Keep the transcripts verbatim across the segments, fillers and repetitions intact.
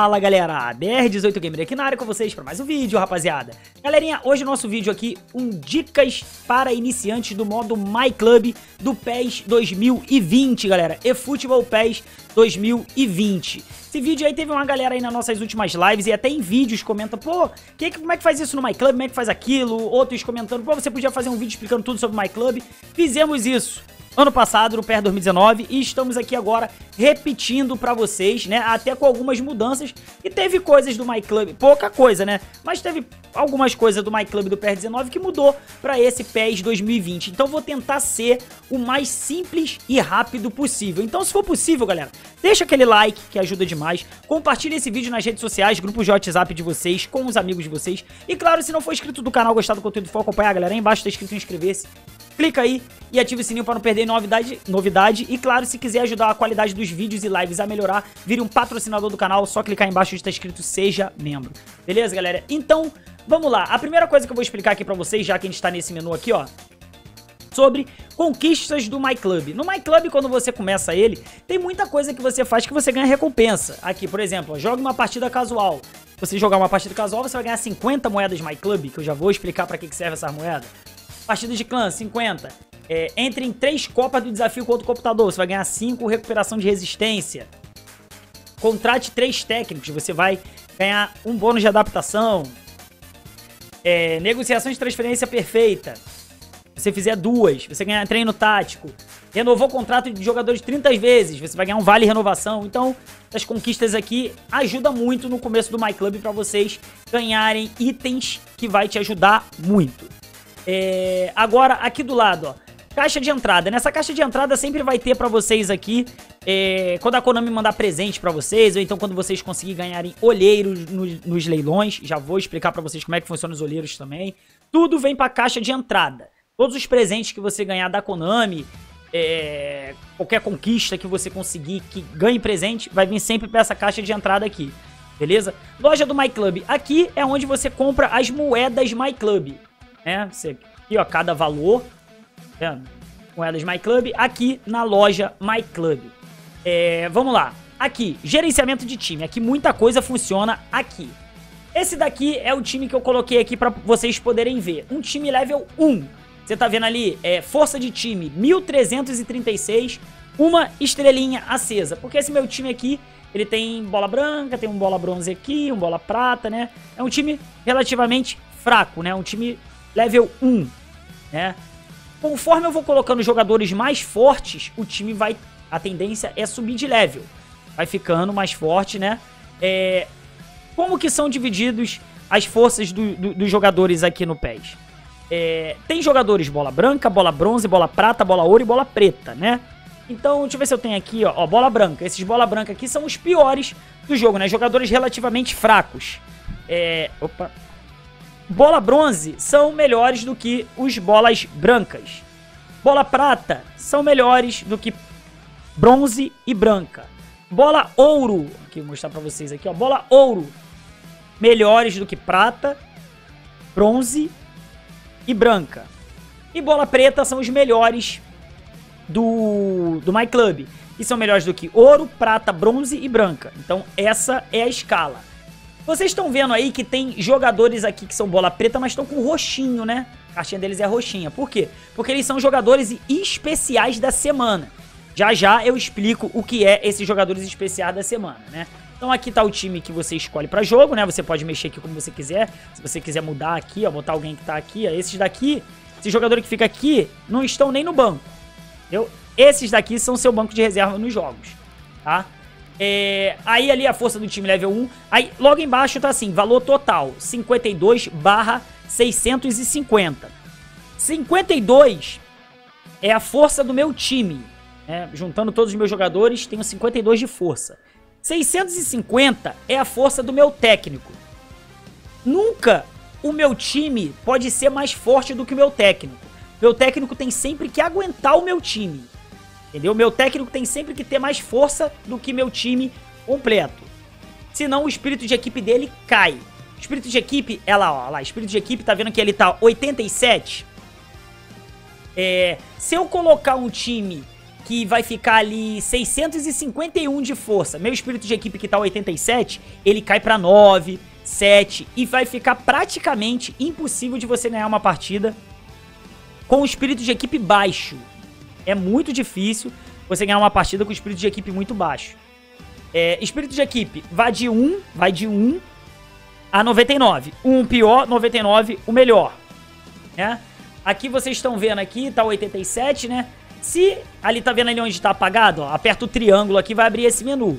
Fala galera, D R dezoito Gamer aqui na área com vocês para mais um vídeo, rapaziada. Galerinha, hoje o nosso vídeo aqui, um dicas para iniciantes do modo MyClub do PES dois mil e vinte, galera. eFootball PES dois mil e vinte. Esse vídeo aí teve uma galera aí nas nossas últimas lives e até em vídeos comenta, pô, que, como é que faz isso no MyClub, como é que faz aquilo? Outros comentando, pô, você podia fazer um vídeo explicando tudo sobre o MyClub. Fizemos isso ano passado, no PES dois mil e dezenove, e estamos aqui agora repetindo pra vocês, né, até com algumas mudanças, e teve coisas do MyClub, pouca coisa, né, mas teve algumas coisas do MyClub do PES dezenove que mudou pra esse PES dois mil e vinte, então vou tentar ser o mais simples e rápido possível. Então, se for possível, galera, deixa aquele like, que ajuda demais, compartilha esse vídeo nas redes sociais, grupos de WhatsApp de vocês, com os amigos de vocês, e claro, se não for inscrito do canal, gostar do conteúdo, for acompanhar, galera, aí embaixo tá escrito inscrever-se. Clica aí e ativa o sininho para não perder novidade, novidade. E claro, se quiser ajudar a qualidade dos vídeos e lives a melhorar, vire um patrocinador do canal, só clicar aí embaixo onde está escrito Seja Membro. Beleza, galera? Então, vamos lá. A primeira coisa que eu vou explicar aqui para vocês, já que a gente está nesse menu aqui, ó, sobre conquistas do MyClub. No MyClub, quando você começa ele, tem muita coisa que você faz que você ganha recompensa. Aqui, por exemplo, ó, joga uma partida casual. Se você jogar uma partida casual, você vai ganhar cinquenta moedas MyClub, que eu já vou explicar para que que serve essa moeda. Partida de clã, cinquenta. É, entre em três copas do desafio contra o computador, você vai ganhar cinco recuperação de resistência. Contrate três técnicos, você vai ganhar um bônus de adaptação. É, negociação de transferência perfeita. Se você fizer duas, você ganha treino tático. Renovou o contrato de jogadores trinta vezes, você vai ganhar um vale renovação. Então, as conquistas aqui ajudam muito no começo do MyClub para vocês ganharem itens que vai te ajudar muito. É, agora, aqui do lado, ó, caixa de entrada. Nessa caixa de entrada sempre vai ter pra vocês aqui, é, quando a Konami mandar presente pra vocês, ou então quando vocês conseguirem ganharem olheiros no, nos leilões. Já vou explicar pra vocês como é que funcionam os olheiros também. Tudo vem pra caixa de entrada. Todos os presentes que você ganhar da Konami, é, qualquer conquista que você conseguir que ganhe presente, vai vir sempre pra essa caixa de entrada aqui. Beleza? Loja do MyClub. Aqui é onde você compra as moedas MyClub. É, você, aqui ó, cada valor, é, moedas MyClub, aqui na loja MyClub. É, vamos lá, aqui, gerenciamento de time, aqui muita coisa funciona aqui. Esse daqui é o time que eu coloquei aqui pra vocês poderem ver, um time level um, você tá vendo ali, é, força de time mil trezentos e trinta e seis, uma estrelinha acesa, porque esse meu time aqui, ele tem bola branca, tem um bola bronze aqui, um bola prata, né, é um time relativamente fraco, né, um time level um, né? Conforme eu vou colocando jogadores mais fortes, o time vai... A tendência é subir de level. Vai ficando mais forte, né? É, como que são divididos as forças do, do, dos jogadores aqui no PES? É, tem jogadores bola branca, bola bronze, bola prata, bola ouro e bola preta, né? Então, deixa eu ver se eu tenho aqui, ó, ó, bola branca. Esses bola branca aqui são os piores do jogo, né? Jogadores relativamente fracos. É... Opa... Bola bronze são melhores do que os bolas brancas. Bola prata são melhores do que bronze e branca. Bola ouro, aqui vou mostrar pra vocês aqui, ó. Bola ouro, melhores do que prata, bronze e branca. E bola preta são os melhores do, do MyClub. E são melhores do que ouro, prata, bronze e branca. Então essa é a escala. Vocês estão vendo aí que tem jogadores aqui que são bola preta, mas estão com roxinho, né? A caixinha deles é roxinha. Por quê? Porque eles são jogadores especiais da semana. Já já eu explico o que é esses jogadores especiais da semana, né? Então aqui tá o time que você escolhe pra jogo, né? Você pode mexer aqui como você quiser. Se você quiser mudar aqui, ó, botar alguém que tá aqui, ó. Esses daqui, esses jogadores que ficam aqui, não estão nem no banco, entendeu? Esses daqui são seu banco de reserva nos jogos, tá? É, aí ali a força do time level um. Aí logo embaixo tá assim, valor total cinquenta e dois barra seiscentos e cinquenta. cinquenta e dois é a força do meu time, né? Juntando todos os meus jogadores, tenho cinquenta e dois de força. Seiscentos e cinquenta é a força do meu técnico. Nunca o meu time pode ser mais forte do que o meu técnico. Meu técnico tem sempre que aguentar o meu time. Entendeu? Meu técnico tem sempre que ter mais força do que meu time completo. Senão o espírito de equipe dele cai. O espírito de equipe, é lá, ó, lá, espírito de equipe, tá vendo que ele tá oitenta e sete? É, se eu colocar um time que vai ficar ali seiscentos e cinquenta e um de força. Meu espírito de equipe que tá oitenta e sete, ele cai pra nove, sete e vai ficar praticamente impossível de você ganhar uma partida com o espírito de equipe baixo. É muito difícil você ganhar uma partida com o espírito de equipe muito baixo. É, espírito de equipe vai de um, vai de um a noventa e nove. um pior, noventa e nove o melhor, né? Aqui vocês estão vendo aqui, tá oitenta e sete, né? Se ali tá vendo ali onde tá apagado, ó, aperta o triângulo aqui, vai abrir esse menu.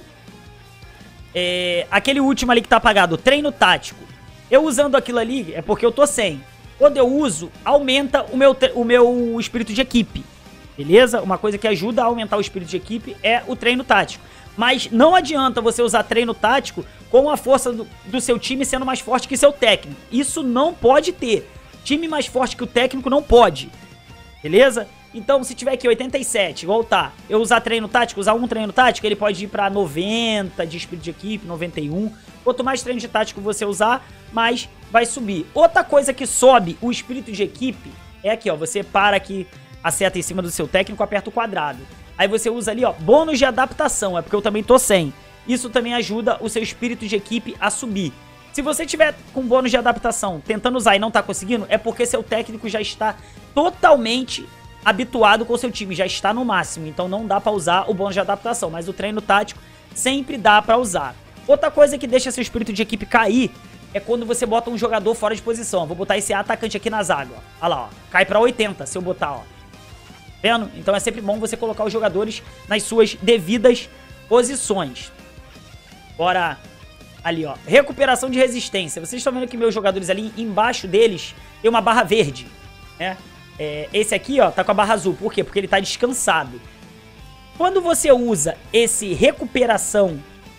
É, aquele último ali que tá apagado, treino tático. Eu usando aquilo ali é porque eu tô sem. Quando eu uso, aumenta o meu, o meu espírito de equipe. Beleza? Uma coisa que ajuda a aumentar o espírito de equipe é o treino tático. Mas não adianta você usar treino tático com a força do, do seu time sendo mais forte que seu técnico. Isso não pode ter. Time mais forte que o técnico não pode. Beleza? Então, se tiver aqui oitenta e sete, igual tá, eu usar treino tático, usar um treino tático, ele pode ir pra noventa de espírito de equipe, noventa e um. Quanto mais treino de tático você usar, mais vai subir. Outra coisa que sobe o espírito de equipe é aqui, ó. Você para aqui, a seta em cima do seu técnico, aperta o quadrado. Aí você usa ali, ó, bônus de adaptação, é porque eu também tô sem. Isso também ajuda o seu espírito de equipe a subir. Se você tiver com bônus de adaptação tentando usar e não tá conseguindo, é porque seu técnico já está totalmente habituado com o seu time, já está no máximo, então não dá pra usar o bônus de adaptação, mas o treino tático sempre dá pra usar. Outra coisa que deixa seu espírito de equipe cair é quando você bota um jogador fora de posição. Vou botar esse atacante aqui na zaga, ó. Olha lá, ó. Cai pra oitenta se eu botar, ó. Vendo? Então é sempre bom você colocar os jogadores nas suas devidas posições. Bora ali, ó. Recuperação de resistência. Vocês estão vendo que meus jogadores ali, embaixo deles, tem uma barra verde, né? É, esse aqui, ó, tá com a barra azul. Por quê? Porque ele tá descansado. Quando você usa esse recuperação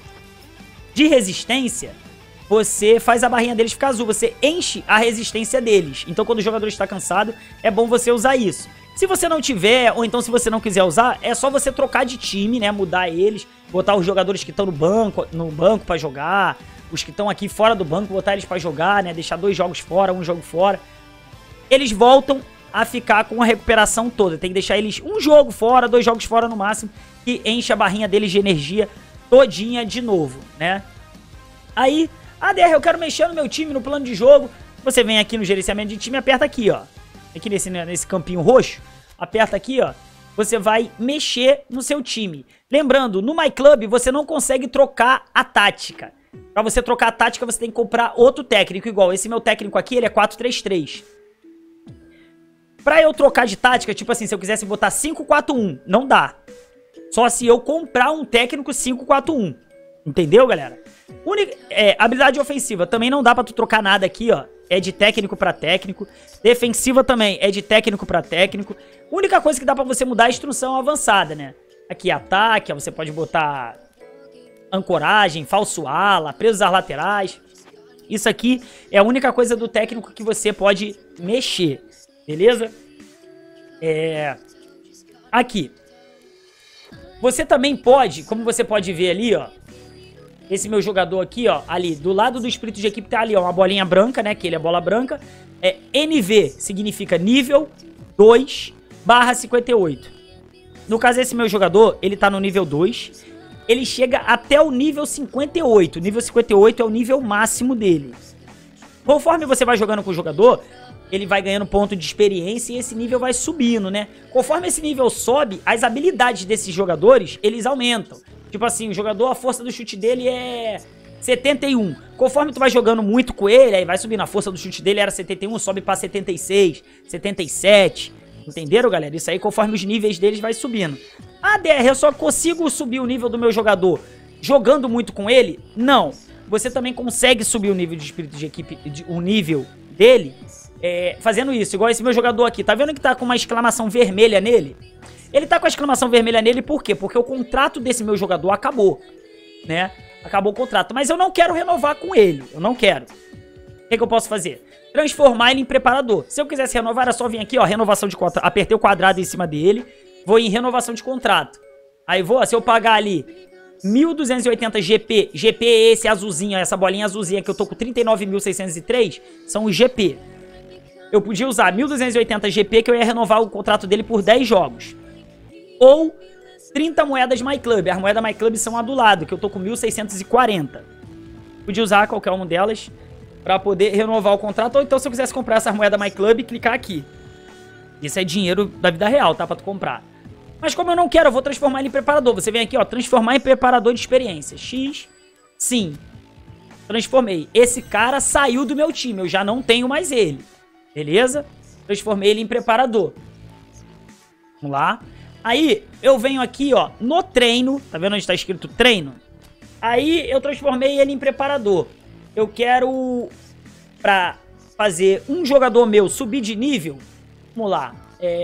de resistência, você faz a barrinha deles ficar azul. Você enche a resistência deles. Então, quando o jogador está cansado, é bom você usar isso. Se você não tiver, ou então se você não quiser usar, é só você trocar de time, né? Mudar eles, botar os jogadores que estão no banco, no banco pra jogar, os que estão aqui fora do banco, botar eles pra jogar, né? Deixar dois jogos fora, um jogo fora. Eles voltam a ficar com a recuperação toda. Tem que deixar eles um jogo fora, dois jogos fora no máximo, que enche a barrinha deles de energia todinha de novo, né? Aí, A D R, eu quero mexer no meu time, no plano de jogo. Você vem aqui no gerenciamento de time e aperta aqui, ó. Aqui nesse, nesse campinho roxo, aperta aqui, ó. Você vai mexer no seu time. Lembrando, no MyClub você não consegue trocar a tática. Pra você trocar a tática, você tem que comprar outro técnico igual. Esse meu técnico aqui, ele é quatro três três. Pra eu trocar de tática, tipo assim, se eu quisesse botar cinco quatro um, não dá. Só se eu comprar um técnico cinco quatro um. Entendeu, galera? Única, é, habilidade ofensiva, também não dá pra tu trocar nada aqui, ó. É de técnico pra técnico. Defensiva também é de técnico pra técnico. Única coisa que dá pra você mudar é a instrução avançada, né? Aqui, ataque, ó, você pode botar ancoragem, falso ala, presos às laterais. Isso aqui é a única coisa do técnico que você pode mexer. Beleza? É... Aqui. Você também pode, como você pode ver ali, ó. Esse meu jogador aqui, ó, ali, do lado do espírito de equipe tá ali, ó, uma bolinha branca, né, que ele é bola branca. É N V, significa nível dois barra cinquenta e oito. No caso, esse meu jogador, ele tá no nível dois. Ele chega até o nível cinquenta e oito. O nível cinquenta e oito é o nível máximo dele. Conforme você vai jogando com o jogador, ele vai ganhando ponto de experiência e esse nível vai subindo, né? Conforme esse nível sobe, as habilidades desses jogadores, eles aumentam. Tipo assim, o jogador, a força do chute dele é setenta e um. Conforme tu vai jogando muito com ele, aí vai subindo. A força do chute dele era setenta e um, sobe pra setenta e seis, setenta e sete. Entenderam, galera? Isso aí, conforme os níveis deles vai subindo. Ah, D R, eu só consigo subir o nível do meu jogador jogando muito com ele? Não. Você também consegue subir o nível de espírito de equipe, de, o nível dele, é, fazendo isso. Igual esse meu jogador aqui. Tá vendo que tá com uma exclamação vermelha nele? Ele tá com a exclamação vermelha nele por quê? Porque o contrato desse meu jogador acabou, né? Acabou o contrato. Mas eu não quero renovar com ele. Eu não quero. O que, que eu posso fazer? Transformar ele em preparador. Se eu quisesse renovar, era só vir aqui, ó, renovação de contrato. Apertei o quadrado em cima dele. Vou em renovação de contrato. Aí vou, se eu pagar ali mil duzentos e oitenta G P, G P é esse azulzinho, essa bolinha azulzinha que eu tô com trinta e nove mil seiscentos e três, são os G P. Eu podia usar mil duzentos e oitenta G P que eu ia renovar o contrato dele por dez jogos. Ou trinta moedas MyClub. As moedas MyClub são a do lado, que eu tô com mil seiscentos e quarenta. Podia usar qualquer uma delas pra poder renovar o contrato. Ou então, se eu quisesse comprar essas moedas MyClub, clicar aqui. Isso é dinheiro da vida real, tá? Pra tu comprar. Mas como eu não quero, eu vou transformar ele em preparador. Você vem aqui, ó, transformar em preparador de experiência. X, sim. Transformei. Esse cara saiu do meu time, eu já não tenho mais ele. Beleza? Transformei ele em preparador. Vamos lá. Aí, eu venho aqui, ó, no treino. Tá vendo onde tá escrito treino? Aí, eu transformei ele em preparador. Eu quero, pra fazer um jogador meu subir de nível. Vamos lá.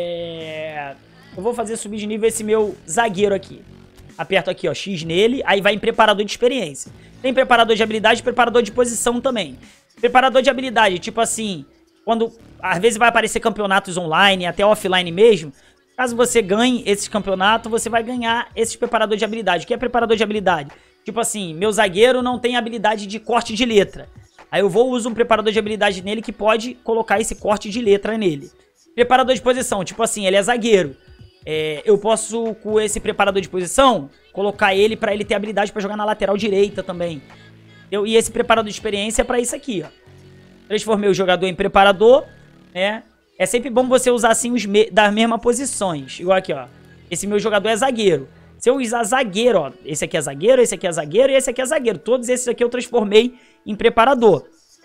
É... Eu vou fazer subir de nível esse meu zagueiro aqui. Aperto aqui, ó, X nele. Aí vai em preparador de experiência. Tem preparador de habilidade e preparador de posição também. Preparador de habilidade, tipo assim... Quando, às vezes vai aparecer campeonatos online, até offline mesmo. Caso você ganhe esses campeonatos, você vai ganhar esses preparadores de habilidade. O que é preparador de habilidade? Tipo assim, meu zagueiro não tem habilidade de corte de letra. Aí eu vou usar um preparador de habilidade nele que pode colocar esse corte de letra nele. Preparador de posição, tipo assim, ele é zagueiro. É, eu posso, com esse preparador de posição, colocar ele pra ele ter habilidade pra jogar na lateral direita também. Eu, e esse preparador de experiência é pra isso aqui, ó. Transformei o jogador em preparador, né? É sempre bom você usar assim os me das mesmas posições. Igual aqui, ó. Esse meu jogador é zagueiro. Se eu usar zagueiro, ó. Esse aqui é zagueiro, esse aqui é zagueiro e esse aqui é zagueiro. Todos esses aqui eu transformei em preparador.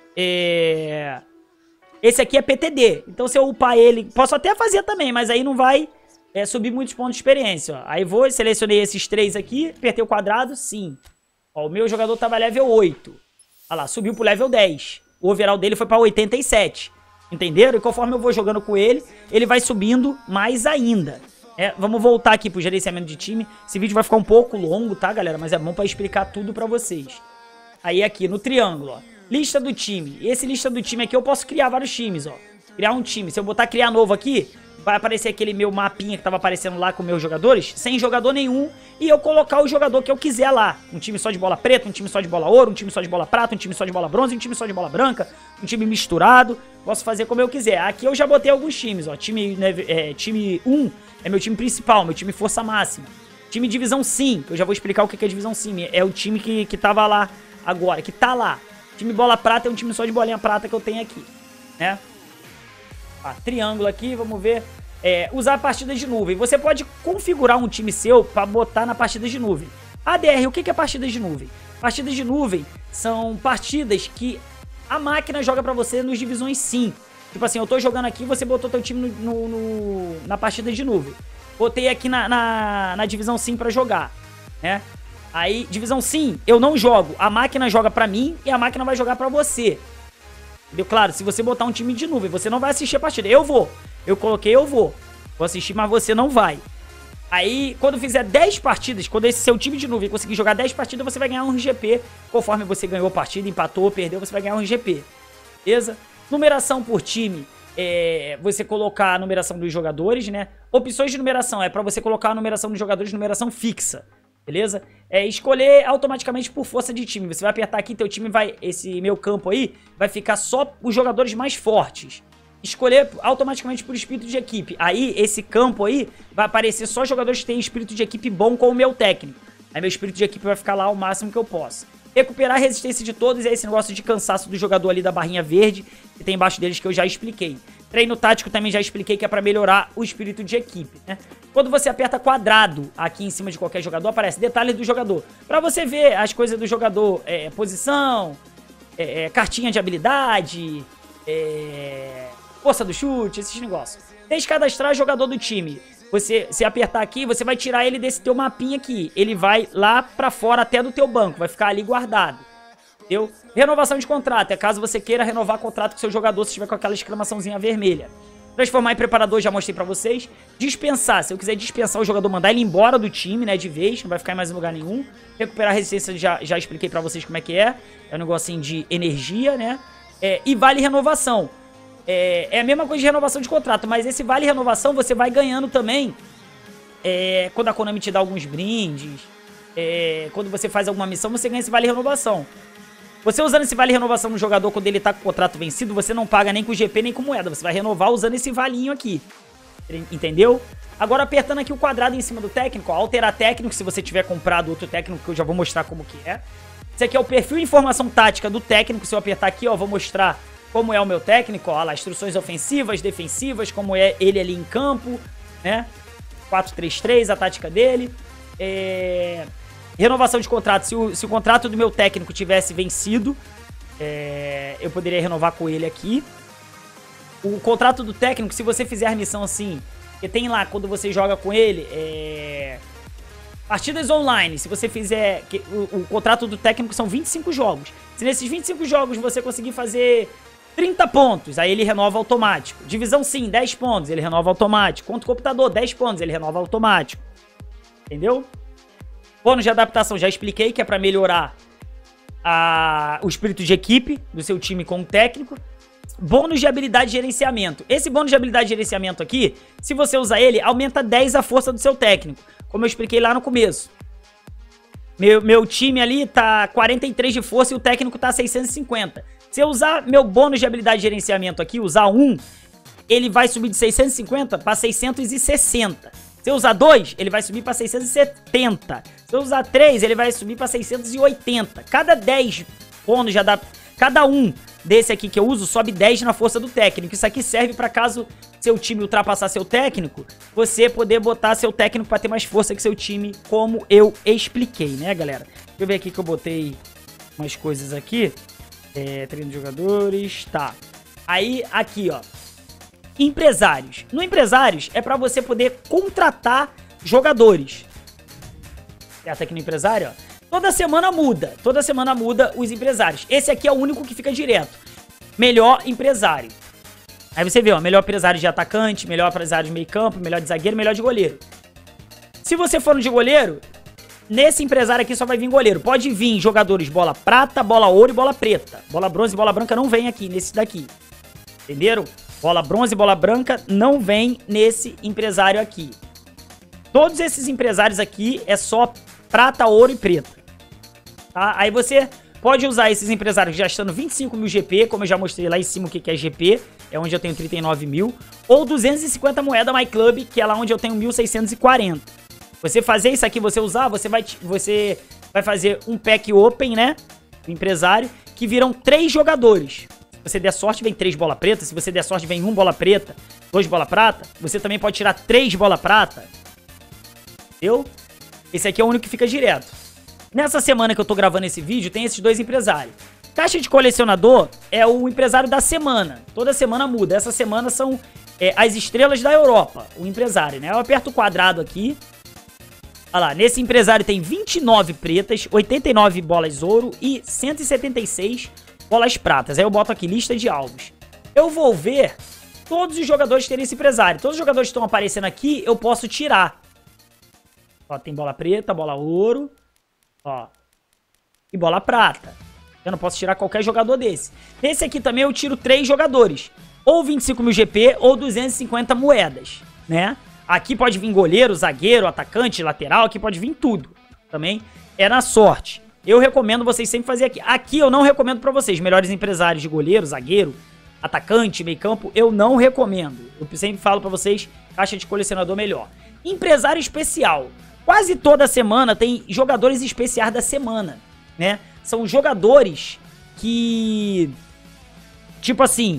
É... Esse aqui é P T D. Então se eu upar ele... Posso até fazer também, mas aí não vai é, subir muitos pontos de experiência, ó. Aí vou, selecionei esses três aqui. Apertei o quadrado, sim. Ó, o meu jogador tava level oito. Olha lá, subiu pro level dez. O overall dele foi pra oitenta e sete. Entenderam? E conforme eu vou jogando com ele, ele vai subindo mais ainda. É, vamos voltar aqui pro gerenciamento de time. Esse vídeo vai ficar um pouco longo, tá, galera? Mas é bom pra explicar tudo pra vocês. Aí aqui, no triângulo, ó. Lista do time. Esse lista do time aqui eu posso criar vários times, ó. Criar um time. Se eu botar criar novo aqui, vai aparecer aquele meu mapinha que tava aparecendo lá com meus jogadores, sem jogador nenhum, e eu colocar o jogador que eu quiser lá. Um time só de bola preta, um time só de bola ouro, um time só de bola prata, um time só de bola bronze, um time só de bola branca, um time misturado. Posso fazer como eu quiser. Aqui eu já botei alguns times, ó. Time, né, é, time um é meu time principal, meu time força máxima. Time divisão sim, que eu já vou explicar o que é divisão sim. É o time que, que tava lá agora, que tá lá. Time bola prata é um time só de bolinha prata que eu tenho aqui, né? Ah, triângulo aqui, vamos ver. É, usar partidas de nuvem. Você pode configurar um time seu para botar na partida de nuvem. A D R, o que é partidas de nuvem? Partidas de nuvem são partidas que a máquina joga para você nos divisões sim. Tipo assim, eu tô jogando aqui, você botou teu time no, no, no, na partida de nuvem. Botei aqui na, na, na divisão sim para jogar, né? Aí, divisão sim, eu não jogo. A máquina joga pra mim e a máquina vai jogar pra você. Entendeu? Claro, se você botar um time de nuvem, você não vai assistir a partida. Eu vou. Eu coloquei, eu vou. Vou assistir, mas você não vai. Aí, quando fizer dez partidas, quando esse seu time de nuvem conseguir jogar dez partidas, você vai ganhar um R G P. Conforme você ganhou a partida, empatou, perdeu, você vai ganhar um R G P. Beleza? Numeração por time. É, você colocar a numeração dos jogadores, né? Opções de numeração é pra você colocar a numeração dos jogadores, numeração fixa. Beleza? É escolher automaticamente por força de time. Você vai apertar aqui, teu time vai... Esse meu campo aí vai ficar só os jogadores mais fortes. Escolher automaticamente por espírito de equipe. Aí, esse campo aí vai aparecer só jogadores que têm espírito de equipe bom com o meu técnico. Aí meu espírito de equipe vai ficar lá ao máximo que eu posso. Recuperar a resistência de todos é esse negócio de cansaço do jogador ali da barrinha verde, que tem embaixo deles que eu já expliquei. Treino tático também já expliquei que é pra melhorar o espírito de equipe, né? Quando você aperta quadrado aqui em cima de qualquer jogador, aparece detalhes do jogador. Pra você ver as coisas do jogador, é, posição, é, é, cartinha de habilidade, é, força do chute, esses negócios. Descadastrar jogador do time. Você, se apertar aqui, você vai tirar ele desse teu mapinha aqui. Ele vai lá pra fora até do teu banco, vai ficar ali guardado. Entendeu? Renovação de contrato, é caso você queira renovar contrato com seu jogador se estiver com aquela exclamaçãozinha vermelha. Transformar em preparador, já mostrei pra vocês. Dispensar, se eu quiser dispensar o jogador, mandar ele embora do time, né, de vez, não vai ficar em mais lugar nenhum. Recuperar a resistência, já, já expliquei pra vocês como é que é. É um negocinho de energia, né. É, e vale renovação. É, é a mesma coisa de renovação de contrato, mas esse vale renovação você vai ganhando também. É, quando a Konami te dá alguns brindes, é, quando você faz alguma missão, você ganha esse vale renovação. Você usando esse vale renovação no jogador quando ele tá com o contrato vencido, você não paga nem com G P nem com moeda. Você vai renovar usando esse valinho aqui. Entendeu? Agora apertando aqui o quadrado em cima do técnico, ó, alterar técnico, se você tiver comprado outro técnico, que eu já vou mostrar como que é. Esse aqui é o perfil de informação tática do técnico, se eu apertar aqui, ó, eu vou mostrar como é o meu técnico, ó lá, instruções ofensivas, defensivas, como é ele ali em campo, né? quatro três três, a tática dele. É... Renovação de contrato, se o, se o contrato do meu técnico tivesse vencido, é... eu poderia renovar com ele aqui. O contrato do técnico, se você fizer a missão assim, que tem lá, quando você joga com ele, é... partidas online, se você fizer... O, o contrato do técnico são vinte e cinco jogos. Se nesses vinte e cinco jogos você conseguir fazer trinta pontos, aí ele renova automático. Divisão sim, dez pontos, ele renova automático. Contra o computador, dez pontos, ele renova automático. Entendeu? Bônus de adaptação, já expliquei que é pra melhorar a... o espírito de equipe do seu time com o técnico. Bônus de habilidade de gerenciamento. Esse bônus de habilidade de gerenciamento aqui, se você usar ele, aumenta dez a força do seu técnico. Como eu expliquei lá no começo. Meu, meu time ali tá quarenta e três de força e o técnico tá seiscentos e cinquenta. Se eu usar meu bônus de habilidade de gerenciamento aqui, usar um, ele vai subir de seiscentos e cinquenta para seiscentos e sessenta. Se eu usar dois, ele vai subir para seiscentos e setenta. Se eu usar três, ele vai subir para seiscentos e oitenta. Cada dez bônus de adaptação, cada um desse aqui que eu uso, sobe dez na força do técnico. Isso aqui serve para caso seu time ultrapassar seu técnico, você poder botar seu técnico para ter mais força que seu time, como eu expliquei, né, galera? Deixa eu ver aqui que eu botei umas coisas aqui. É, treino de jogadores, tá. Aí, aqui, ó. Empresários. No empresários, é pra você poder contratar jogadores. Certo aqui no empresário, ó. Toda semana muda. Toda semana muda os empresários. Esse aqui é o único que fica direto. Melhor empresário. Aí você vê, ó. Melhor empresário de atacante, melhor empresário de meio campo, melhor de zagueiro, melhor de goleiro. Se você for no de goleiro... Nesse empresário aqui só vai vir goleiro. Pode vir jogadores bola prata, bola ouro e bola preta. Bola bronze e bola branca não vem aqui, nesse daqui. Entenderam? Bola bronze e bola branca não vem nesse empresário aqui. Todos esses empresários aqui é só prata, ouro e preta. Tá? Aí você pode usar esses empresários gastando vinte e cinco mil G P, como eu já mostrei lá em cima o que é G P. É onde eu tenho trinta e nove mil. Ou duzentos e cinquenta moeda MyClub, que é lá onde eu tenho mil seiscentos e quarenta. Você fazer isso aqui, você usar, você vai, você vai fazer um pack open, né? Do empresário, que viram três jogadores. Se você der sorte, vem três bola preta. Se você der sorte, vem um bola preta, dois bola prata. Você também pode tirar três bola prata. Entendeu? Esse aqui é o único que fica direto. Nessa semana que eu tô gravando esse vídeo, tem esses dois empresários. Caixa de colecionador é o empresário da semana. Toda semana muda. Essa semana são é, as estrelas da Europa, o empresário, né? Eu aperto o quadrado aqui. Olha lá, nesse empresário tem vinte e nove pretas, oitenta e nove bolas ouro e cento e setenta e seis bolas pratas. Aí eu boto aqui lista de alvos. Eu vou ver todos os jogadores que tem nesse empresário. Todos os jogadores que estão aparecendo aqui, eu posso tirar. Ó, tem bola preta, bola ouro, ó, e bola prata. Eu não posso tirar qualquer jogador desse. Nesse aqui também eu tiro três jogadores. Ou vinte e cinco mil G P ou duzentas e cinquenta moedas, né? Aqui pode vir goleiro, zagueiro, atacante, lateral, aqui pode vir tudo. Também é na sorte. Eu recomendo vocês sempre fazer aqui. Aqui eu não recomendo pra vocês. Melhores empresários de goleiro, zagueiro, atacante, meio campo, eu não recomendo. Eu sempre falo pra vocês, caixa de colecionador melhor. Empresário especial. Quase toda semana tem jogadores especiais da semana, né? São jogadores que... Tipo assim...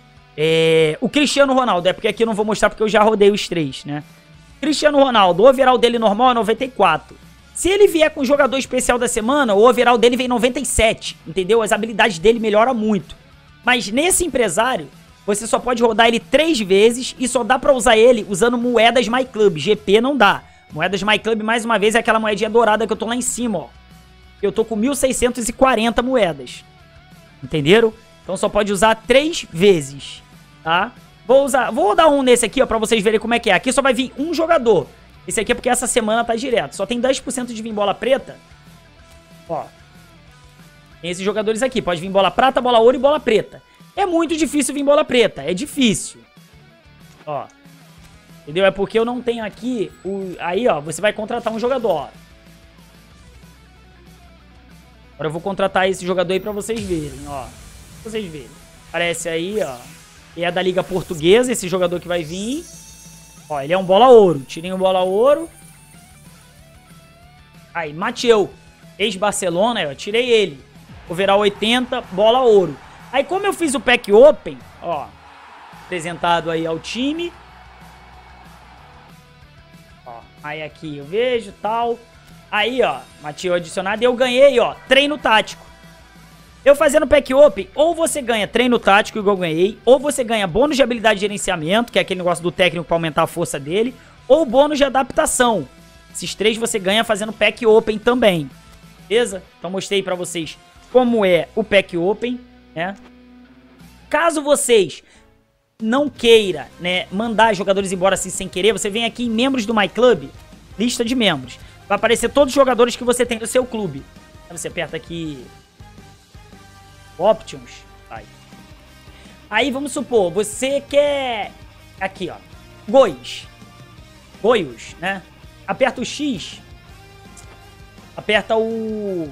É, o Cristiano Ronaldo, é porque aqui eu não vou mostrar porque eu já rodei os três, né? Cristiano Ronaldo, o overall dele normal é noventa e quatro. Se ele vier com o jogador especial da semana, o overall dele vem noventa e sete, entendeu? As habilidades dele melhoram muito. Mas nesse empresário, você só pode rodar ele três vezes e só dá pra usar ele usando moedas MyClub. G P não dá. Moedas MyClub, mais uma vez, é aquela moedinha dourada que eu tô lá em cima, ó. Eu tô com mil seiscentas e quarenta moedas. Entenderam? Então só pode usar três vezes. Tá? Vou usar, vou dar um nesse aqui, ó, pra vocês verem como é que é. Aqui só vai vir um jogador. Esse aqui é porque essa semana tá direto. Só tem dez por cento de vir bola preta. Ó. Tem esses jogadores aqui. Pode vir bola prata, bola ouro e bola preta. É muito difícil vir bola preta. É difícil. Ó. Entendeu? É porque eu não tenho aqui o... Aí, ó, você vai contratar um jogador, ó. Agora eu vou contratar esse jogador aí pra vocês verem, ó. Pra vocês verem. Aparece aí, ó. E é da Liga Portuguesa, esse jogador que vai vir. Ó, ele é um bola ouro. Tirei um bola ouro. Aí, Mateu. Ex-Barcelona, ó. Tirei ele. Overall oitenta, bola ouro. Aí, como eu fiz o pack open, ó. Apresentado aí ao time. Ó, aí aqui eu vejo, tal. Aí, ó. Mateu adicionado. E eu ganhei, ó. Treino tático. Eu fazendo pack open, ou você ganha treino tático, igual eu ganhei, ou você ganha bônus de habilidade de gerenciamento, que é aquele negócio do técnico pra aumentar a força dele, ou bônus de adaptação. Esses três você ganha fazendo pack open também. Beleza? Então mostrei pra vocês como é o pack open, né? Caso vocês não queira, né, mandar jogadores embora assim sem querer, você vem aqui em membros do MyClub, lista de membros. Vai aparecer todos os jogadores que você tem no seu clube. Aí você aperta aqui Options. Aí. Aí vamos supor, você quer... Aqui, ó. Goios. Goios, né? Aperta o X. Aperta o...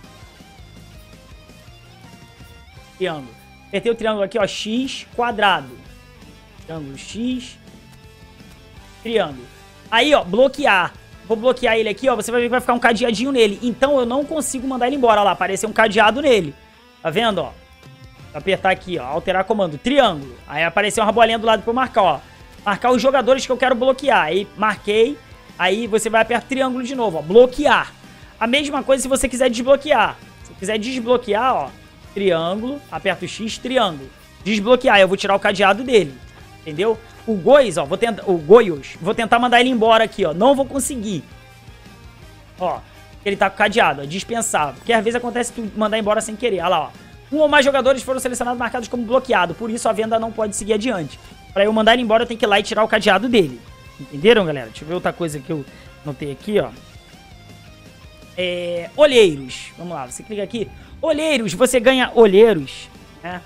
Triângulo. Apertei o triângulo aqui, ó. X, quadrado. Triângulo X. Triângulo. Aí, ó, bloquear. Vou bloquear ele aqui, ó. Você vai ver que vai ficar um cadeadinho nele. Então eu não consigo mandar ele embora. Olha lá, apareceu um cadeado nele. Tá vendo, ó? Vou apertar aqui, ó. Alterar comando. Triângulo. Aí apareceu uma bolinha do lado pra eu marcar, ó. Marcar os jogadores que eu quero bloquear. Aí marquei. Aí você vai apertar triângulo de novo, ó. Bloquear. A mesma coisa se você quiser desbloquear. Se quiser desbloquear, ó. Triângulo. Aperta o X, triângulo. Desbloquear. Eu vou tirar o cadeado dele. Entendeu? O Goios, ó. Vou tentar... O Goios. Vou tentar mandar ele embora aqui, ó. Não vou conseguir. Ó. Ele tá com cadeado, ó, dispensável. Porque às vezes acontece tu mandar embora sem querer. Olha lá, ó. Um ou mais jogadores foram selecionados marcados como bloqueado. Por isso a venda não pode seguir adiante. Pra eu mandar ele embora, eu tenho que ir lá e tirar o cadeado dele. Entenderam, galera? Deixa eu ver outra coisa que eu notei aqui, ó. É... Olheiros. Vamos lá, você clica aqui. Olheiros, você ganha olheiros, né?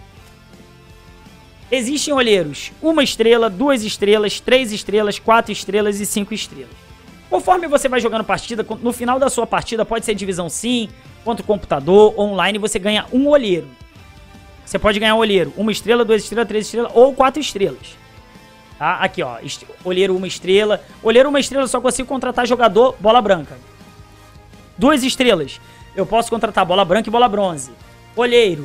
Existem olheiros. Uma estrela, duas estrelas, três estrelas, quatro estrelas e cinco estrelas. Conforme você vai jogando partida, no final da sua partida, pode ser divisão sim, contra o computador, online, você ganha um olheiro. Você pode ganhar um olheiro, uma estrela, duas estrelas, três estrelas ou quatro estrelas. Tá? Aqui, ó, olheiro uma estrela. Olheiro uma estrela, eu só consigo contratar jogador bola branca. Duas estrelas, eu posso contratar bola branca e bola bronze. Olheiro.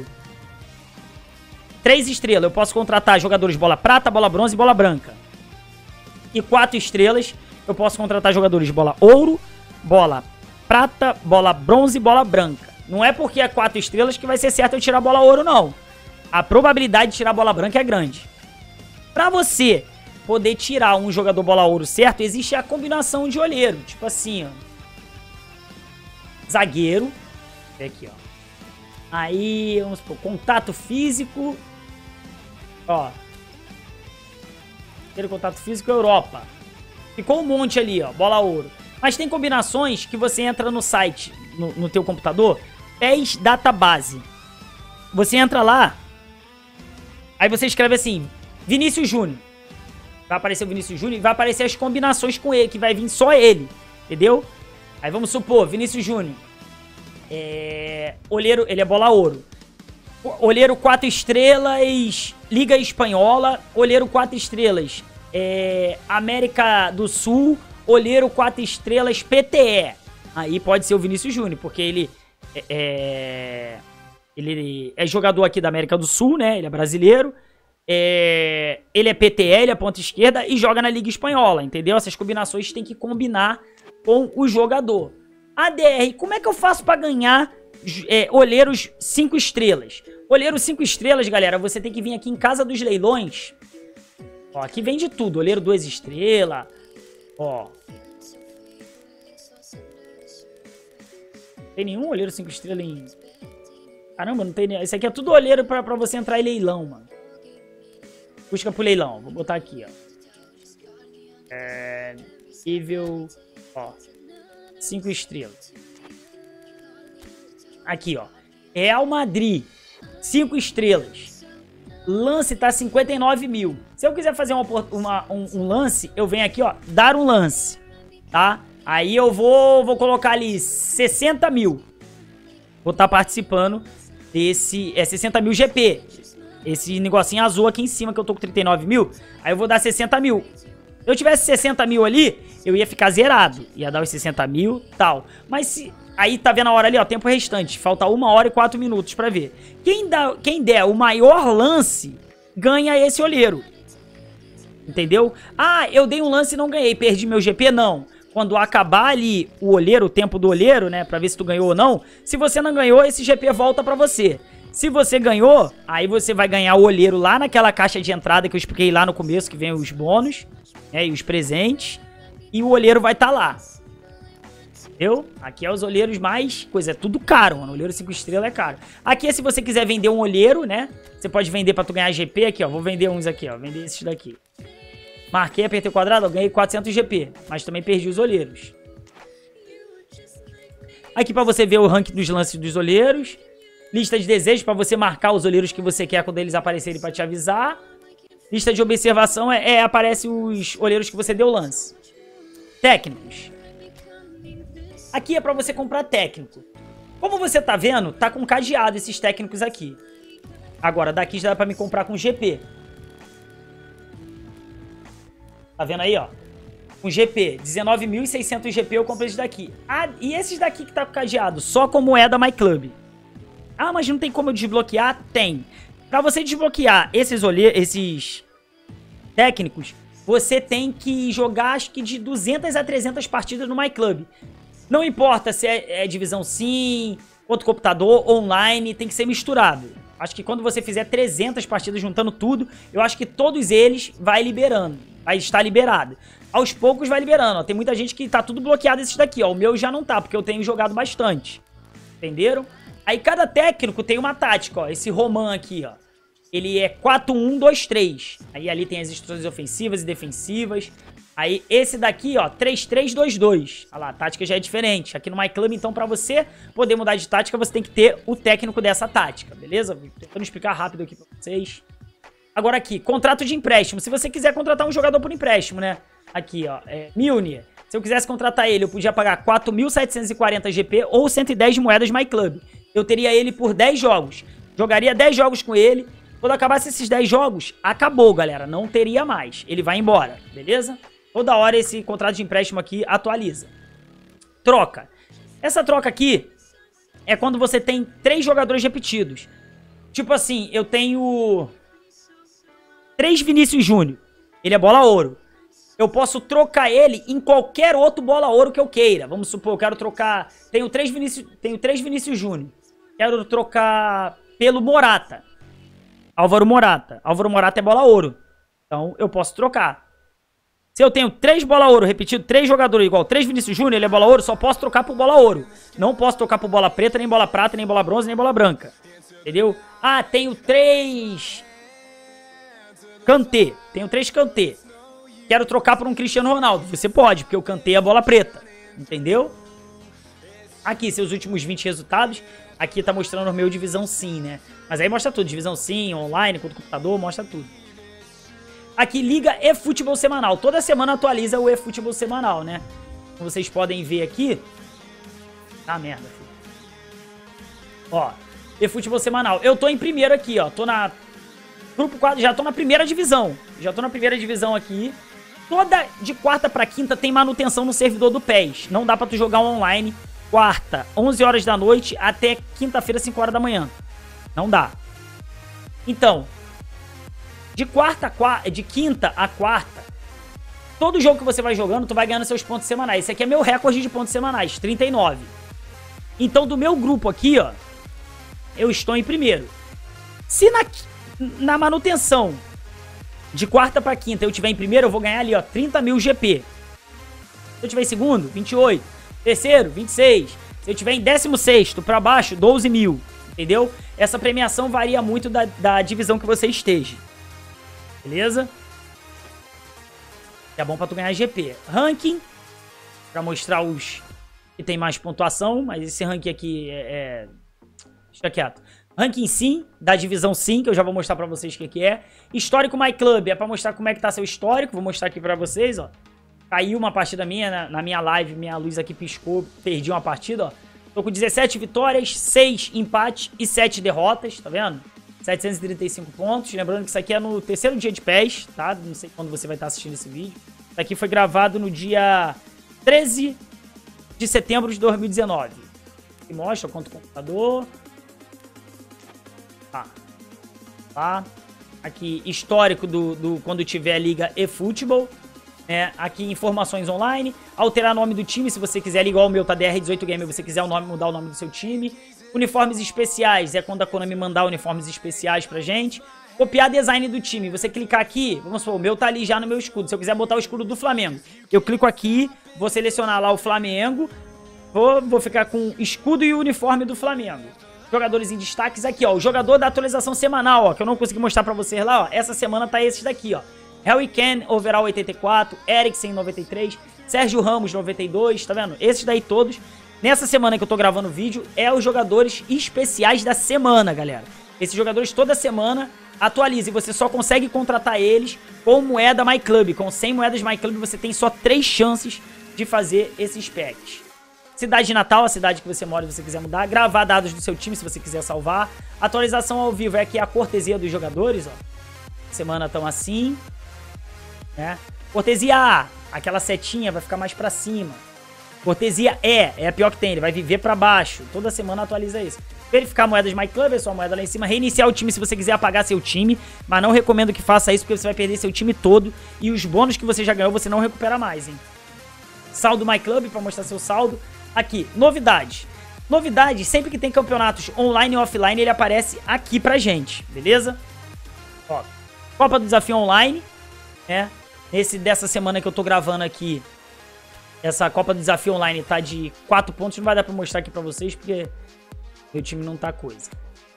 Três estrelas, eu posso contratar jogadores bola prata, bola bronze e bola branca. E quatro estrelas... Eu posso contratar jogadores de bola ouro, bola prata, bola bronze e bola branca. Não é porque é quatro estrelas que vai ser certo eu tirar a bola ouro, não. A probabilidade de tirar a bola branca é grande. Pra você poder tirar um jogador bola ouro certo, existe a combinação de olheiro. Tipo assim, ó. Zagueiro. Aqui, ó. Aí, vamos supor, contato físico. Ó. Ter contato físico Europa. Ficou um monte ali, ó, bola ouro. Mas tem combinações que você entra no site, no, no teu computador, P E S Database. Você entra lá, aí você escreve assim, Vinícius Júnior. Vai aparecer o Vinícius Júnior e vai aparecer as combinações com ele, que vai vir só ele, entendeu? Aí vamos supor, Vinícius Júnior. É... Olheiro, ele é bola ouro. Olheiro quatro estrelas, Liga Espanhola, olheiro quatro estrelas. É, América do Sul, olheiro quatro estrelas, P T E. Aí pode ser o Vinícius Júnior, porque ele é, é, ele é jogador aqui da América do Sul, né? Ele é brasileiro. É, ele é P T E, ele é ponta esquerda e joga na Liga Espanhola, entendeu? Essas combinações tem que combinar com o jogador. A D R, como é que eu faço pra ganhar é, olheiros cinco estrelas? Olheiro cinco estrelas, galera, você tem que vir aqui em Casa dos Leilões. Ó, aqui vem de tudo. Olheiro duas estrelas. Ó. Tem nenhum olheiro cinco estrelas em... Caramba, não tem nenhum. Esse aqui é tudo olheiro pra, pra você entrar em leilão, mano. Busca pro leilão. Vou botar aqui, ó. É... Nível... Ó. cinco estrelas. Aqui, ó. Real Madrid. cinco estrelas. Lance tá cinquenta e nove mil. Se eu quiser fazer uma, uma, um, um lance, eu venho aqui, ó, dar um lance, tá? Aí eu vou, vou colocar ali sessenta mil. Vou estar tá participando desse, é sessenta mil G P. Esse negocinho azul aqui em cima, que eu tô com trinta e nove mil. Aí eu vou dar sessenta mil. eu tivesse sessenta mil ali, eu ia ficar zerado. Ia dar os sessenta mil e tal. Mas se... Aí tá vendo a hora ali, ó, tempo restante. Falta uma hora e quatro minutos pra ver. Quem, dá, quem der o maior lance, ganha esse olheiro. Entendeu? Ah, eu dei um lance e não ganhei, perdi meu G P? Não. Quando acabar ali o olheiro, o tempo do olheiro, né, pra ver se tu ganhou ou não, se você não ganhou, esse G P volta pra você. Se você ganhou, aí você vai ganhar o olheiro lá naquela caixa de entrada que eu expliquei lá no começo, que vem os bônus, né, e os presentes, e o olheiro vai estar lá. Entendeu? Aqui é os olheiros mais... Coisa, é tudo caro, mano. O olheiro cinco estrelas é caro. Aqui é se você quiser vender um olheiro, né? Você pode vender pra tu ganhar G P aqui, ó. Vou vender uns aqui, ó. Vender esses daqui. Marquei, apertei o quadrado, eu ganhei quatrocentos G P. Mas também perdi os olheiros. Aqui pra você ver o ranking dos lances dos olheiros. Lista de desejos pra você marcar os olheiros que você quer quando eles aparecerem pra te avisar. Lista de observação é, é aparece os olheiros que você deu lance. Técnicos. Aqui é pra você comprar técnico. Como você tá vendo, tá com cadeado esses técnicos aqui. Agora, daqui já dá pra me comprar com G P. Tá vendo aí, ó? Com G P. dezenove mil e seiscentos G P eu comprei esses daqui. Ah, e esses daqui que tá com cadeado? Só com moeda MyClub. Ah, mas não tem como eu desbloquear? Tem. Pra você desbloquear esses, olhe... esses técnicos, você tem que jogar acho que de duzentas a trezentas partidas no MyClub. Não importa se é, é divisão sim, outro computador, online, tem que ser misturado. Acho que quando você fizer trezentas partidas juntando tudo, eu acho que todos eles vai liberando, vai estar liberado. Aos poucos vai liberando, ó. Tem muita gente que tá tudo bloqueado esses daqui, ó. O meu já não tá, porque eu tenho jogado bastante. Entenderam? Aí cada técnico tem uma tática, ó. Esse Roman aqui, ó. Ele é quatro um dois três. Aí ali tem as instruções ofensivas e defensivas. Aí esse daqui, ó, três três dois dois. Olha lá, a tática já é diferente. Aqui no MyClub, então, pra você poder mudar de tática, você tem que ter o técnico dessa tática, beleza? Vou tentando explicar rápido aqui pra vocês. Agora aqui, contrato de empréstimo. Se você quiser contratar um jogador por empréstimo, né? Aqui, ó, é, Milner. Se eu quisesse contratar ele, eu podia pagar quatro mil setecentos e quarenta G P ou cento e dez moedas MyClub. Eu teria ele por dez jogos. Jogaria dez jogos com ele. Quando acabasse esses dez jogos, acabou, galera. Não teria mais. Ele vai embora, beleza? Toda hora esse contrato de empréstimo aqui atualiza. Troca. Essa troca aqui é quando você tem três jogadores repetidos. Tipo assim, eu tenho três Vinícius Júnior. Ele é bola ouro. Eu posso trocar ele em qualquer outro bola ouro que eu queira. Vamos supor, eu quero trocar... Tenho três Vinícius, tenho três Vinícius Júnior. Quero trocar pelo Morata. Álvaro Morata. Álvaro Morata é bola ouro. Então eu posso trocar. Se eu tenho três bola ouro repetido, três jogadores igual, três Vinícius Júnior, ele é bola ouro, só posso trocar por bola ouro. Não posso trocar por bola preta, nem bola prata, nem bola bronze, nem bola branca. Entendeu? Ah, tenho três... Kanté. Tenho três Kanté. Quero trocar por um Cristiano Ronaldo. Você pode, porque o Kanté é a bola preta. Entendeu? Aqui, seus últimos vinte resultados. Aqui tá mostrando o meu divisão sim, né? Mas aí mostra tudo. Divisão sim, online, contra o computador, mostra tudo. Aqui, Liga eFootball Semanal. Toda semana atualiza o eFootball Semanal, né? Como vocês podem ver aqui... Ah, merda, filho. Ó, eFootball Semanal. Eu tô em primeiro aqui, ó. Tô na... Grupo quatro, já tô na primeira divisão. Já tô na primeira divisão aqui. Toda de quarta pra quinta tem manutenção no servidor do P E S. Não dá pra tu jogar online. Quarta, onze horas da noite, até quinta-feira, cinco horas da manhã. Não dá. Então... De quarta a quarta, de quinta a quarta, todo jogo que você vai jogando, tu vai ganhando seus pontos semanais. Esse aqui é meu recorde de pontos semanais, trinta e nove. Então, do meu grupo aqui, ó, eu estou em primeiro. Se na, na manutenção de quarta pra quinta eu tiver em primeiro, eu vou ganhar ali, ó, trinta mil G P. Se eu tiver em segundo, vinte e oito. Terceiro, vinte e seis. Se eu tiver em décimo sexto pra baixo, doze mil. Entendeu? Essa premiação varia muito da, da divisão que você esteja. Beleza? É bom pra tu ganhar G P. Ranking. Pra mostrar os que tem mais pontuação. Mas esse ranking aqui é... é... Deixa quieto. Ranking sim, da divisão sim, que eu já vou mostrar pra vocês o que, que é. Histórico MyClub. É pra mostrar como é que tá seu histórico. Vou mostrar aqui pra vocês, ó. Caiu uma partida minha na, na minha live. Minha luz aqui piscou. Perdi uma partida, ó. Tô com dezessete vitórias, seis empates e sete derrotas. Tá vendo? setecentos e trinta e cinco pontos. Lembrando que isso aqui é no terceiro dia de P E S, tá? Não sei quando você vai estar assistindo esse vídeo. Isso aqui foi gravado no dia treze de setembro de dois mil e dezenove. E mostra quanto o computador. Tá. Tá. Aqui, histórico do, do quando tiver a Liga eFootball. É, aqui, informações online. Alterar nome do time, se você quiser, igual o meu, tá D R dezoito Gamer, se você quiser o nome, mudar o nome do seu time. Uniformes especiais, é quando a Konami mandar uniformes especiais pra gente. Copiar design do time, você clicar aqui, vamos supor, o meu tá ali já no meu escudo. Se eu quiser botar o escudo do Flamengo, eu clico aqui, vou selecionar lá o Flamengo. Vou, vou ficar com escudo e uniforme do Flamengo. Jogadores em destaques aqui, ó. O jogador da atualização semanal, ó, que eu não consegui mostrar pra vocês lá, ó. Essa semana tá esses daqui, ó. Harry Kane, overall oitenta e quatro, Eriksen noventa e três, Sérgio Ramos noventa e dois, tá vendo? Esses daí todos. Nessa semana que eu tô gravando o vídeo, é os jogadores especiais da semana, galera. Esses jogadores toda semana atualizam e você só consegue contratar eles com moeda MyClub. Com cem moedas MyClub você tem só três chances de fazer esses packs. Cidade de Natal, a cidade que você mora se você quiser mudar. Gravar dados do seu time se você quiser salvar. Atualização ao vivo é aqui a cortesia dos jogadores, ó. Semana estão assim, né? Cortesia A, aquela setinha vai ficar mais pra cima. Cortesia E, é a pior que tem, ele vai viver pra baixo. Toda semana atualiza isso. Verificar moedas MyClub, é só a moeda lá em cima. Reiniciar o time se você quiser apagar seu time. Mas não recomendo que faça isso porque você vai perder seu time todo. E os bônus que você já ganhou você não recupera mais, hein? Saldo MyClub pra mostrar seu saldo. Aqui, novidades. Novidades, sempre que tem campeonatos online e offline, ele aparece aqui pra gente, beleza? Ó, Copa do Desafio Online, né? Nesse dessa semana que eu tô gravando aqui, essa Copa do Desafio Online tá de quatro pontos. Não vai dar pra mostrar aqui pra vocês, porque meu time não tá coisa.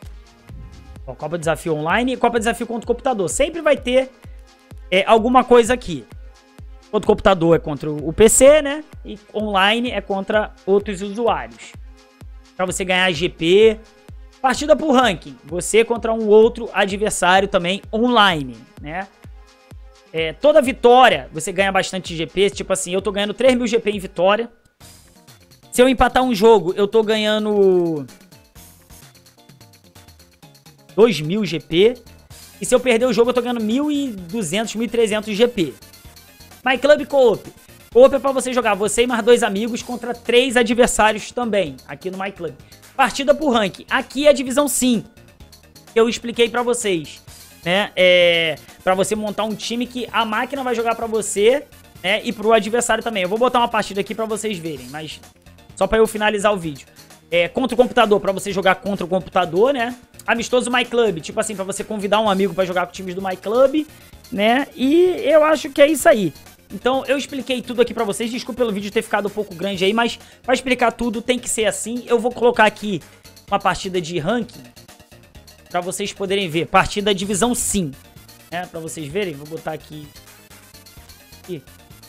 Ó, Copa do Desafio Online e Copa do Desafio contra o computador. Sempre vai ter é, alguma coisa aqui. Contra o computador é contra o P C, né? E online é contra outros usuários. Pra você ganhar G P. Partida por ranking. Você contra um outro adversário também online, né? É, toda vitória, você ganha bastante G P. Tipo assim, eu tô ganhando três mil G P em vitória. Se eu empatar um jogo, eu tô ganhando dois mil G P. E se eu perder o jogo, eu tô ganhando mil e duzentos, mil e trezentos G P. MyClub Co-op. Co-op é pra você jogar você e mais dois amigos contra três adversários também, aqui no MyClub. Partida por ranking. Aqui é a divisão sim, que eu expliquei pra vocês, né? É pra você montar um time que a máquina vai jogar pra você, né? E pro adversário também. Eu vou botar uma partida aqui pra vocês verem, mas só pra eu finalizar o vídeo. É, contra o computador, pra você jogar contra o computador, né? Amistoso MyClub, tipo assim, pra você convidar um amigo pra jogar com times do MyClub, né? E eu acho que é isso aí. Então, eu expliquei tudo aqui pra vocês. Desculpa pelo vídeo ter ficado um pouco grande aí, mas pra explicar tudo tem que ser assim. Eu vou colocar aqui uma partida de ranking pra vocês poderem ver. Partida divisão sim, né? Pra vocês verem. Vou botar aqui. Aqui.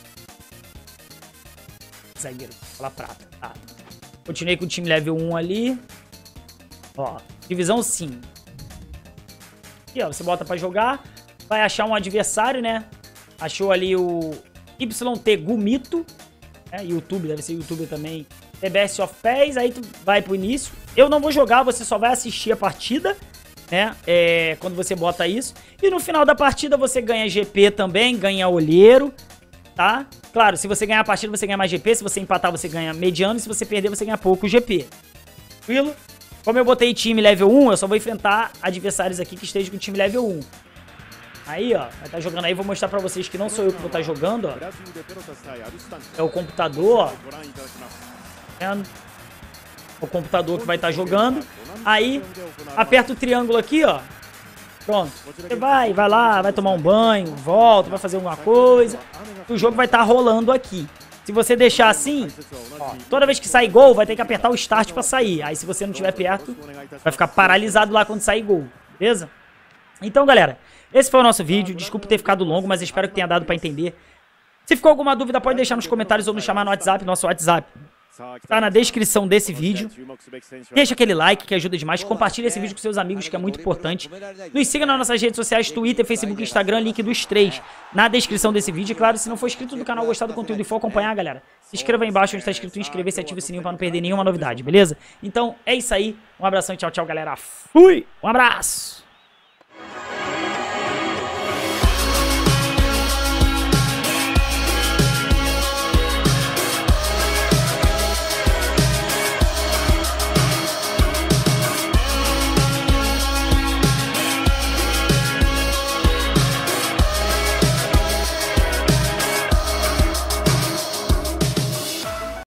Zagueiro, fala prata. Tá. Continuei com o time level um ali. Ó, divisão sim. Aqui, ó, você bota pra jogar. Vai achar um adversário, né? Achou ali o Y T Gumito, né? YouTube, deve ser YouTube também. The Best of Pés, aí tu vai pro início. Eu não vou jogar, você só vai assistir a partida, né? É, quando você bota isso. E no final da partida você ganha G P também, ganha olheiro, tá? Claro, se você ganhar a partida você ganha mais G P, se você empatar você ganha mediano, e se você perder você ganha pouco G P. Tranquilo? Como eu botei time level um, eu só vou enfrentar adversários aqui que estejam com time level um. Aí, ó, vai estar jogando aí, vou mostrar pra vocês que não sou eu que vou estar jogando, ó. É o computador, ó. Vendo? O computador que vai estar jogando. Aí, aperta o triângulo aqui, ó. Pronto. Você vai, vai lá, vai tomar um banho, volta, vai fazer alguma coisa. O jogo vai estar rolando aqui. Se você deixar assim, ó, toda vez que sair gol, vai ter que apertar o start pra sair. Aí, se você não estiver perto, vai ficar paralisado lá quando sair gol, beleza? Então, galera, esse foi o nosso vídeo. Desculpa ter ficado longo, mas espero que tenha dado pra entender. Se ficou alguma dúvida, pode deixar nos comentários ou nos chamar no WhatsApp. Nosso WhatsApp tá na descrição desse vídeo. Deixa aquele like que ajuda demais. Compartilha esse vídeo com seus amigos, que é muito importante. Nos siga nas nossas redes sociais, Twitter, Facebook, Instagram, link dos três na descrição desse vídeo. E claro, se não for inscrito no canal, gostar do conteúdo e for acompanhar, galera, se inscreva aí embaixo onde está escrito inscrever-se e ative o sininho pra não perder nenhuma novidade, beleza? Então é isso aí. Um abração e tchau, tchau, galera. Fui! Um abraço!